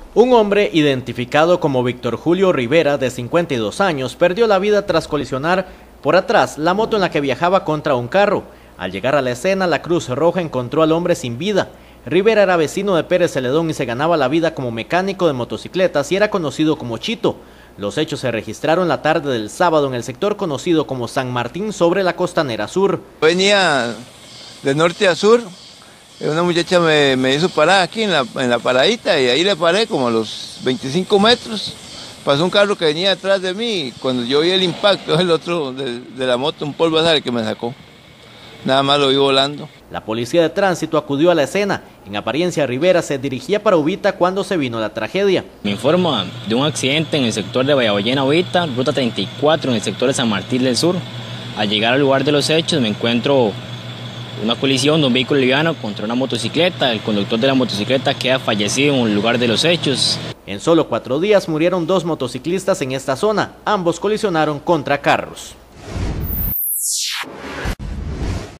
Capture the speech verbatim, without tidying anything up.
Un hombre identificado como Víctor Julio Rivera, de cincuenta y dos años, perdió la vida tras colisionar por atrás la moto en la que viajaba contra un carro. Al llegar a la escena, la Cruz Roja encontró al hombre sin vida. Rivera era vecino de Pérez Celedón y se ganaba la vida como mecánico de motocicletas y era conocido como Chito. Los hechos se registraron la tarde del sábado en el sector conocido como San Martín, sobre la Costanera Sur. Venía de norte a sur. Una muchacha me, me hizo parar aquí en la, en la paradita y ahí le paré como a los veinticinco metros. Pasó un carro que venía detrás de mí y cuando yo vi el impacto, el otro de, de la moto, un polvazar que me sacó. Nada más lo vi volando. La policía de tránsito acudió a la escena. En apariencia, Rivera se dirigía para Uvita cuando se vino la tragedia. Me informa de un accidente en el sector de Bayaballena Uvita, ruta treinta y cuatro, en el sector de San Martín del Sur. Al llegar al lugar de los hechos me encuentro una colisión de un vehículo liviano contra una motocicleta. El conductor de la motocicleta queda fallecido en el lugar de los hechos. En solo cuatro días murieron dos motociclistas en esta zona. Ambos colisionaron contra carros.